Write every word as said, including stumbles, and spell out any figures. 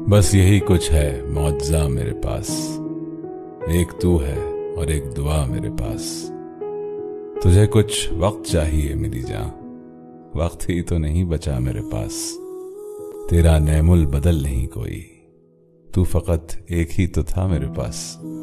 बस यही कुछ है मौजज़ा मेरे पास। एक तू है और एक दुआ मेरे पास। तुझे कुछ वक्त चाहिए मेरी जान, वक्त ही तो नहीं बचा मेरे पास। तेरा नैमुल बदल नहीं कोई, तू फकत एक ही तो था मेरे पास।